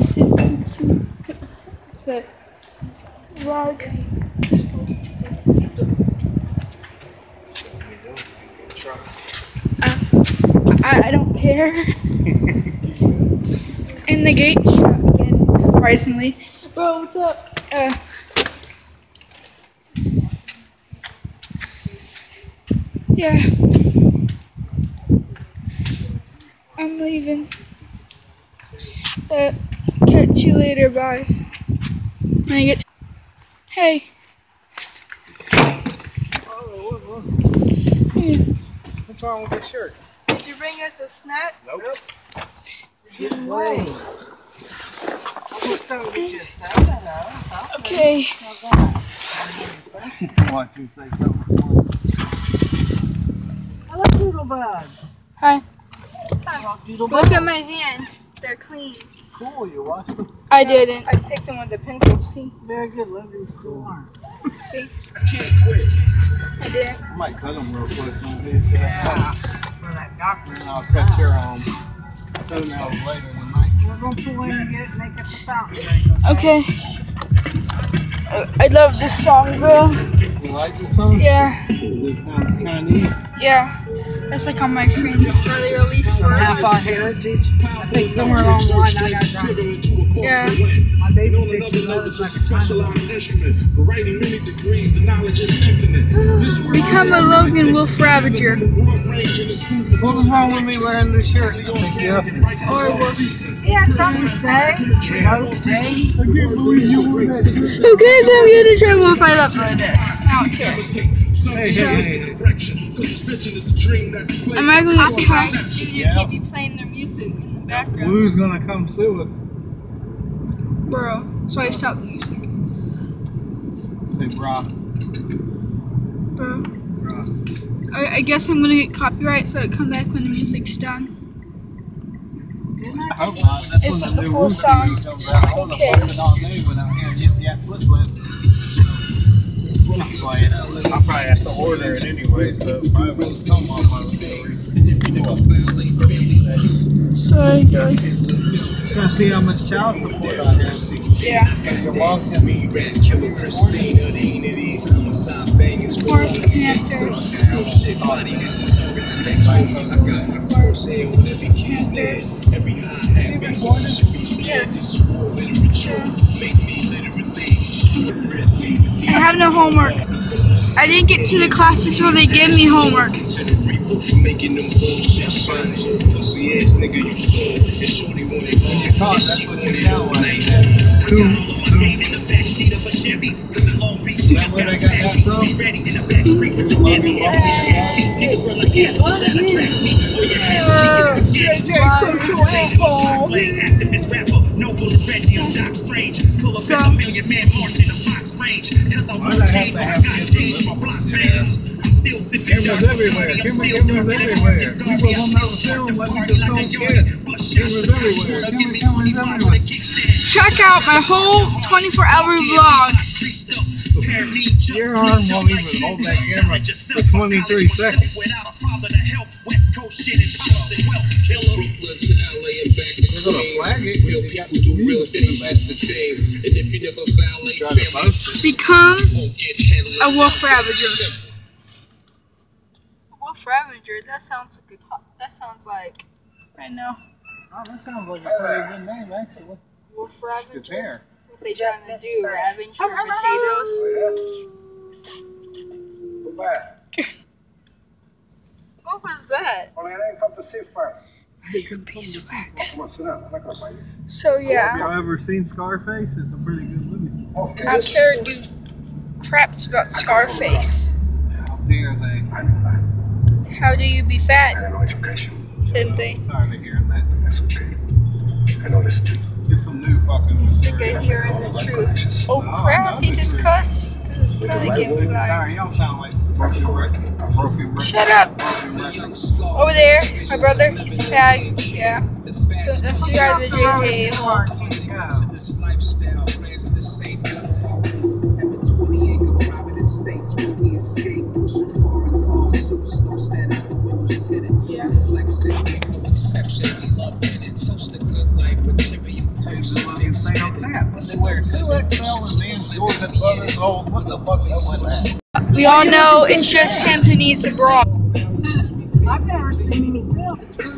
It's a vlog. I don't care. And the gate shut again, surprisingly. Bro, what's up? Yeah. I'm leaving. Catch you later, bye. When I get to hey. What's wrong with this shirt? Did you bring us a snack? Nope. Wait. I'm just gonna get you a soda now. Okay. I want to say something small. Hello, Doodlebug. Hi. Doodlebug. Look at my hands. They're clean. Cool, you washed them? I didn't. I picked them with a pencil. See? Very good, Lindsay. Still aren't. See? Can't quit. I didn't. I might cut them real quick. Yeah. For that doctor. And I'll cut your toenails later tonight. We're going to pull in and get it and make us a fountain. Okay. I love this song, bro. You like this song? Yeah. It sounds kind of neat. Yeah. That's like on my friend's early release for Half our heritage. I think somewhere along the line I got done. Yeah. My baby picture was like a specialized instrument. For writing many degrees, the knowledge is infinite. Become a Logan Wolf Ravager. What was wrong with me wearing this shirt? Or Wolf. Yeah, something to say. No, James. I can't believe you wore that shirt. Who cares? I'm gonna try one fight up for this. I don't care. Am I going to come to the studio keep you playing their music in the background? Blue's gonna come sue us. Bro, so I stopped the music. Say bra. Bro. Bra. I guess I'm gonna get copyright so it come back when the music's done. I hope not. That's It's one of the new full Who's song. movies over there. I don't know if it's all new without hearing Yip Yap Flip Flip. I'll probably have to order it anyway, so it probably won't come on my Sorry, guys. Just gonna see how much child support I have. Yeah. You're welcome. More Panthers. I have no homework. I didn't get to the classes where they give me homework. That's what you sound like. Cool. Is that where they got that from? So, Why do I have to have cameras everywhere? Cameras everywhere. People won't know the film, but you just don't care. Cameras everywhere. Cameras everywhere. check out my whole 24-hour vlog. Your arm won't even hold that camera for 23 seconds. We're going to flag it. You got the music in the back. Become a Wolf Ravager. Wolf Ravager, that sounds like right now. Oh, that sounds like a pretty good name, actually. Wolf His Ravager. hair. What's they trying to do? Ravage for potatoes? What was that? Bigger piece of wax. So Have yeah, y'all ever seen Scarface? It's a pretty good movie. I don't care to do craps about Scarface. How dare they? How do you be fat? Same thing. Tired of hearing that. Get some new fucking. He's sick of hearing the truth. Oh crap, he just cussed. This is totally getting Sorry, fired. y'all sound like broken record. Shut up. Broken record. Over there, my brother, he's a fag. Yeah. Don't see how the JJ. They don't fat. When they wear 2XL and men's yours at Brothers, oh, what the fuck is that? We all know it's just him who needs a bra. I've never seen any film.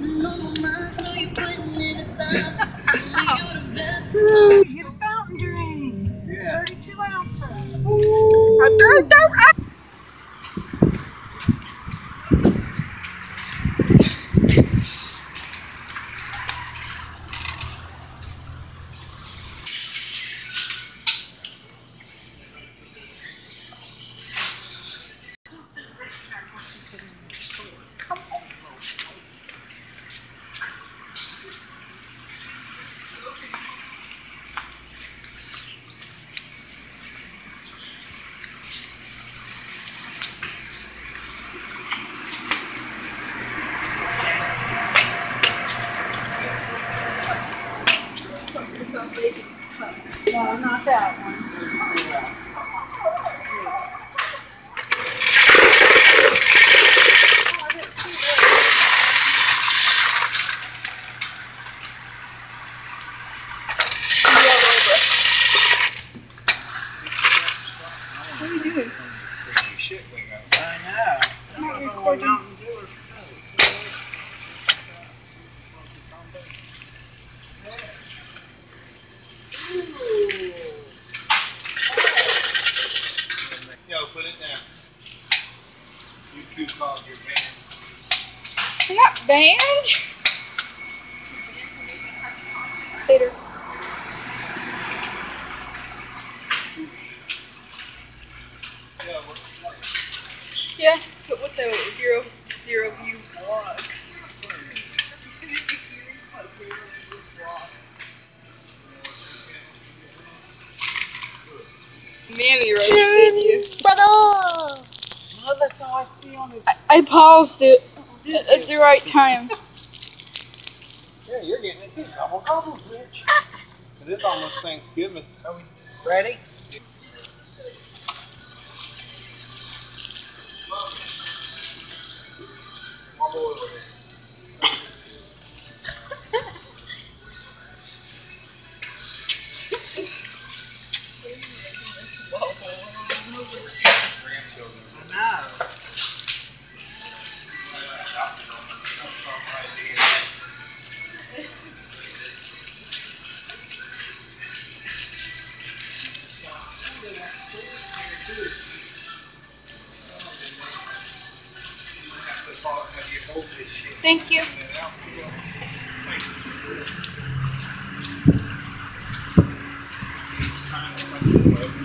Get a fountain drink. Yeah. 32 ounces. No, not that one. What are you doing? I know. I'm not recording. Yo, put it down. You two called your band. We're not banned. Later. Yeah, but with the zero views vlogs. Mammy roasted you. Well, that's all I see on his. I paused it at the right time. Yeah, you're getting it too. Gobble, gobble, bitch. It is almost Thanksgiving. Are we ready? Thank you. I know.